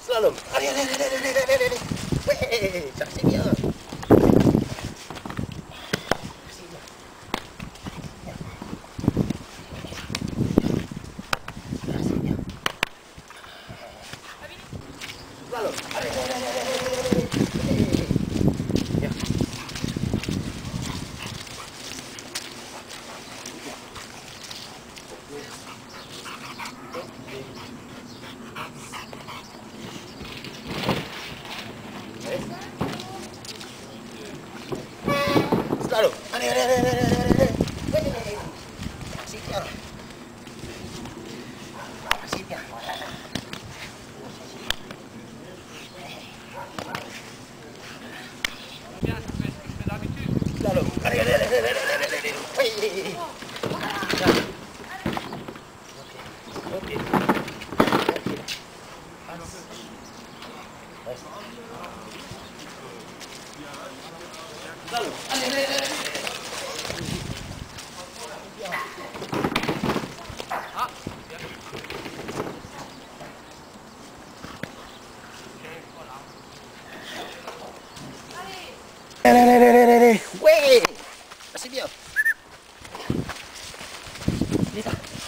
Slalom. Allez. Ouais, ça c'est bien. Slalom. Allez. Bien. Slalom. Allez. C'est bien. C'est bien. Slalom. Allez. Oui. Ok. Slalom. Allez. Allez. Ouais. C'est bien.